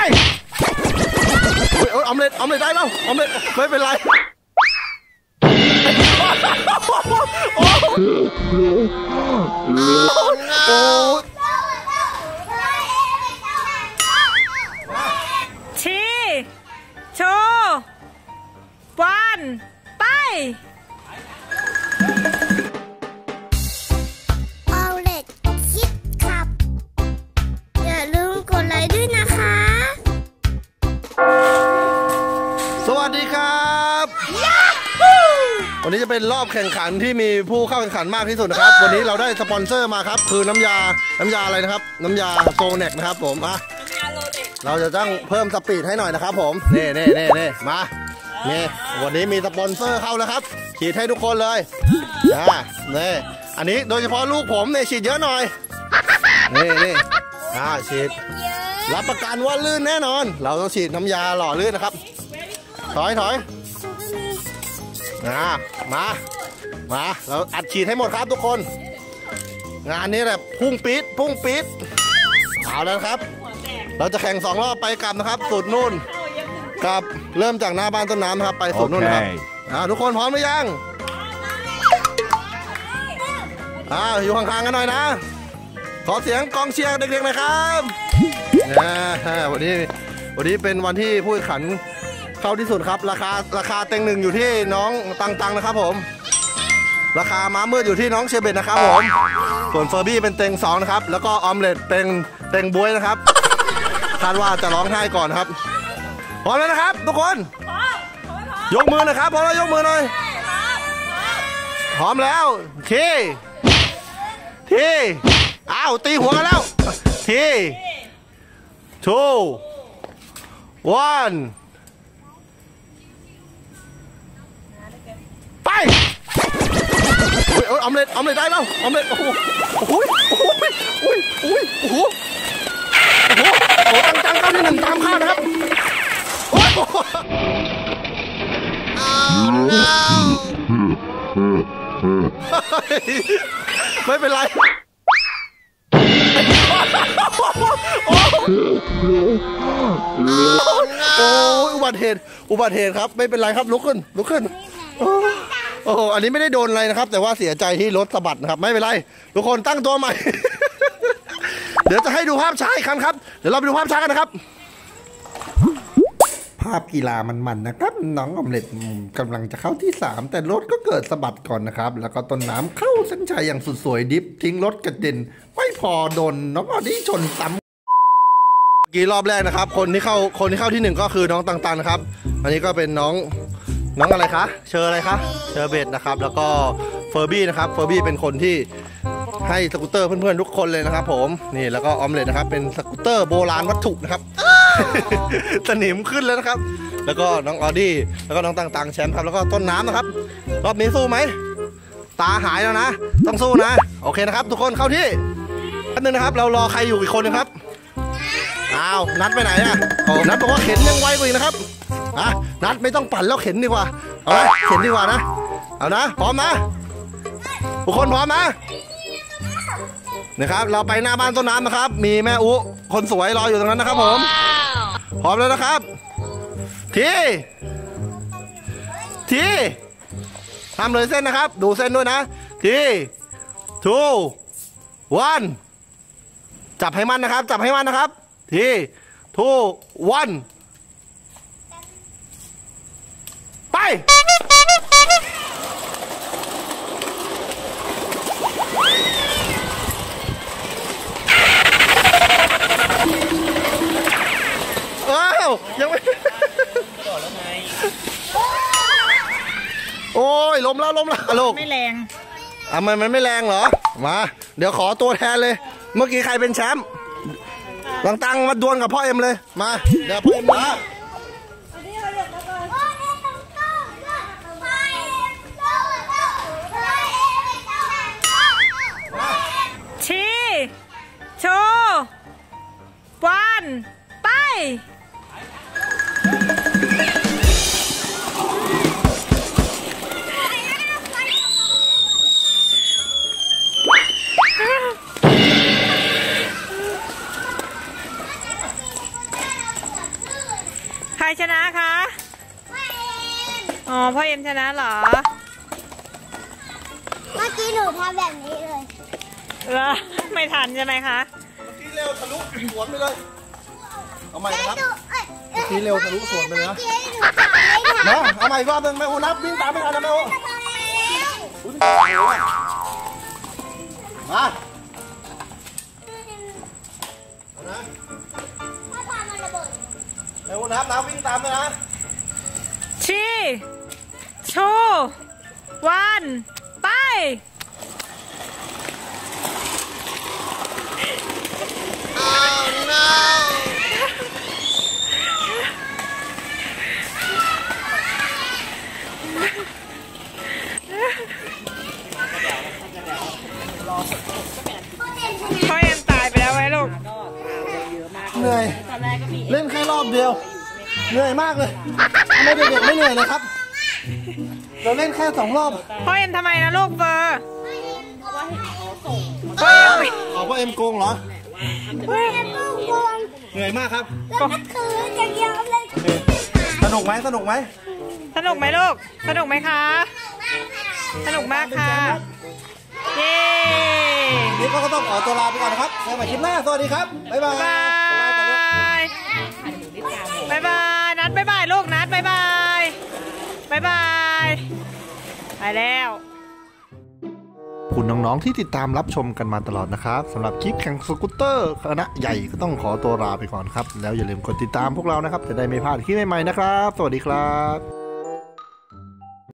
ออมเล็ตได้เปล่าออมเล็ตไม่เป็นไรโอ้ชีโชวันไปเอาเล็ตคิดครับอย่าลืมกดไลค์ด้วยนะคะสวัสดีครับวันนี้จะเป็นรอบแข่งขันที่มีผู้เข้าแข่งขันมากที่สุดนะครับวันนี้เราได้สปอนเซอร์มาครับคือน้ำยาอะไรนะครับน้ำยาโซเน็กนะครับผมเราจะต้องเพิ่มสปีดให้หน่อยนะครับผมนี่มานี่วันนี้มีสปอนเซอร์เข้าแล้วครับฉีดให้ทุกคนเลยนี่อันนี้โดยเฉพาะลูกผมเนี่ยฉีดเยอะหน่อยนี่ฉีดรับประกันว่าลื่นแน่นอนเราต้องฉีดน้ำยาหล่อลื่นนะครับถอยมาเราอัดฉีดให้หมดครับทุกคนงานนี้แหละพุ่งปี๊ดเอาแล้วครับเราจะแข่ง2 รอบไปกลับนะครับสุดนู่นกับเริ่มจากหน้าบ้านต้นน้ำครับไปสุดนู่นครับทุกคนพร้อมหรือยังอยู่ห่างๆกันหน่อยนะขอเสียงกองเชียร์เด็กๆหน่อยครับวันนี้เป็นวันที่ผู้แข่งขันเข้าที่สุดครับราคาเต็ง1อยู่ที่น้องตังนะครับผมราคาม้ามืดอยู่ที่น้องเชเบตนะครับผมส่วนเฟอร์บี้เป็นเต็ง2นะครับแล้วก็ออมเล็ตเป็นเต็งบวยนะครับคาดว่าจะร้องไห้ก่อนครับพร้อมแล้วนะครับทุกคนยกมือนะครับพร้อมแล้วยกมือหน่อยพร้อมแล้วทีอ้าวตีหัวกันแล้วที 2 1ไปออมเล็ตได้แล้วออมเล็ตโอ้โหตั้งเข้าที่1ตามคาดนะครับไม่เป็นไรอุบัติเหตุครับไม่เป็นไรครับลุกขึ้นโอ้โหอันนี้ไม่ได้โดนอะไรนะครับแต่ว่าเสียใจที่รถสะบัดนะครับไม่เป็นไรทุกคนตั้งตัวใหม่ เดี๋ยวจะให้ดูภาพช้าอีกครั้งครับเดี๋ยวเราไปดูภาพช้ากันนะครับภาพกีฬามันนะครับน้องออมเล็ตกำลังจะเข้าที่3แต่รถก็เกิดสะบัดก่อนนะครับแล้วก็ต้นน้ำเข้าเส้นชัยอย่างสุดสวยดิฟทิ้งรถกระเด็นไม่พอโดนน้องออดี้ชนซ้ำกี่รอบแรกนะครับคนที่เข้าที่1ก็คือน้องตังนะครับอันนี้ก็เป็นน้องอะไรคะเชออะไรคะเชอเบตนะครับแล้วก็เฟอร์บี้นะครับเฟอร์บี้เป็นคนที่ให้สกูตเตอร์เพื่อนๆทุกคนเลยนะครับผมนี่แล้วก็ออมเล็ตนะครับเป็นสกูตเตอร์โบราณวัตถุนะครับ สนิมขึ้นแล้วนะครับแล้วก็น้องออดี้แล้วก็น้องตังแชมป์ครับแล้วก็ต้นน้ำนะครับรอบนี้สู้ไหมตาหายแล้วนะต้องสู้นะโอเคนะครับทุกคนเข้าที่อันนึงนะครับเรารอใครอยู่อีกคนนึงครับอ้าวนัดไปไหนอะนัดบอกว่าเข็นยังไวกว่าอีกนะครับนัดไม่ต้องปั่นแล้วเข็นดีกว่าเอาละเข็นดีกว่านะเอานะพร้อมนะทุกคนพร้อมนะครับเราไปหน้าบ้านต้นน้ำนะครับมีแม่อุคนสวยรออยู่ตรงนั้นนะครับผมพร้อมแล้วนะครับทีทำเลยเส้นนะครับดูเส้นด้วยนะที2 1จับให้มันนะครับที2 1ไปยังไม่โอ้ยล้มแล้วลูกไม่แรงมันไม่แรงเหรอมาเดี๋ยวขอตัวแทนเลยเมื่อกี้ใครเป็นแชมป์ตังมาดวลกับพ่อเอ็มเลยมาเดี๋ยวพ่อเอ็มมาชีโชวันไปรชนะคะอ๋อพ่อเอ็มชนะเหรอเมื่อกี้หนูทำแบบนี้เลยไม่ทันใช่ไหมคะเมื่อกี้เร็วทะลุสวนไปเลยเอาใหม่นะครับเมื่อกี้เร็วทะลุสวนไปเลยนะเมื่อกี้หนูทำไม่ทันนะเอาใหม่อีกรอบหนึงแม่โอนับวิ่งตามไม่ทันนะแม่โอมาเอานะถ้าปามันระเบิดแม่โอนับนะวิ่งตามเลยนะ 3 2 1 ไปพ่อเอ็มตายไปแล้วไว้ลูกเหนื่อยเล่นแค่รอบเดียวเหนื่อยมากเลยทำไมเด็กๆไม่เหนื่อยเลยครับเราเล่นแค่2 รอบพ่อเอ็มทำไมนะลูกเบอร์พ่อเอ็มโกงเหรอเพื่อนลูกวงเหนื่อยมากครับแล้วก็คือจะยอมเลยสนุกไหมสนุกไหมสนุกไหมลูก สนุกไหมคะ สนุกมากค่ะ เย้นี่ก็ต้องขอตัวลาไปก่อนนะครับเจอกันใหม่คลิปหน้าสวัสดีครับบ๊ายบายบายบายบาย นัดบายบายลูก นัดบายบายบายบาย ไปแล้วคุณน้องๆที่ติดตามรับชมกันมาตลอดนะครับสำหรับคลิปแข่งสกูตเตอร์คณะใหญ่ก็ต้องขอตัวลาไปก่อนครับแล้วอย่าลืมกดติดตามพวกเรานะครับจะได้ไม่พลาดคลิปใหม่ๆนะครับสวัสดีครับ